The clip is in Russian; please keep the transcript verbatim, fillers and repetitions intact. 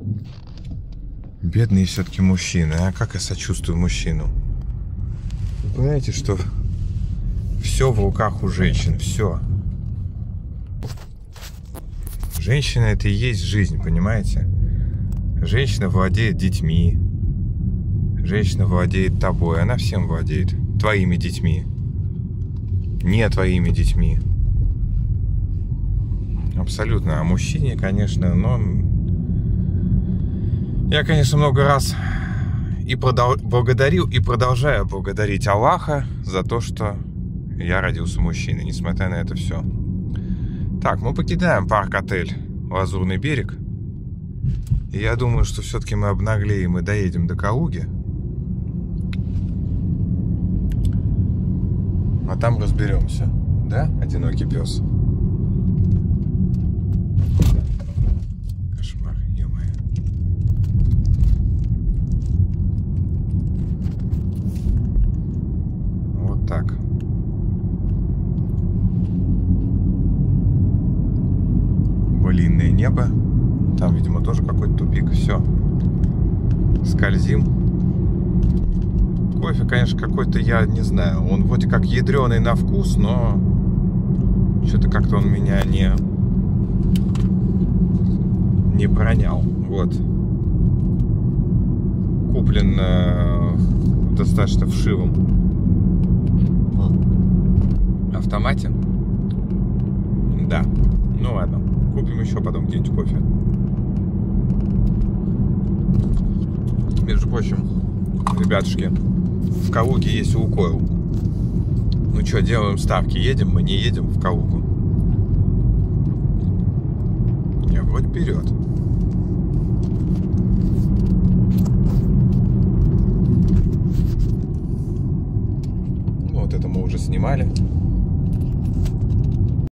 Бедные все-таки мужчины, а как я сочувствую мужчину. Вы понимаете, что все в руках у женщин, все. Женщина — это и есть жизнь, понимаете? Женщина владеет детьми. Женщина владеет тобой, она всем владеет. Твоими детьми. Не твоими детьми. Абсолютно. А мужчине, конечно, но... Я, конечно, много раз и продол... благодарил, и продолжаю благодарить Аллаха за то, что я родился мужчиной, несмотря на это все. Так, мы покидаем парк-отель «Лазурный берег». И я думаю, что все-таки мы обнаглеем и доедем до Калуги. А там разберемся. Да, одинокий пес? Кошмар, ё-моё. Вот так. Блинное небо. Там, видимо, тоже какой-то тупик. Все. Скользим. Кофе, конечно, какой-то, я не знаю. Он вроде как ядреный на вкус, но что-то как-то он меня не не пронял. Вот. Куплен э, достаточно вшивом автомате. Да. Ну ладно. Купим еще потом где-нибудь кофе. Между прочим, ребятушки, в Калуге есть Лукойл. Ну что, делаем ставки. Едем мы, не едем в Калугу? Не, вроде вперед. Ну, вот это мы уже снимали.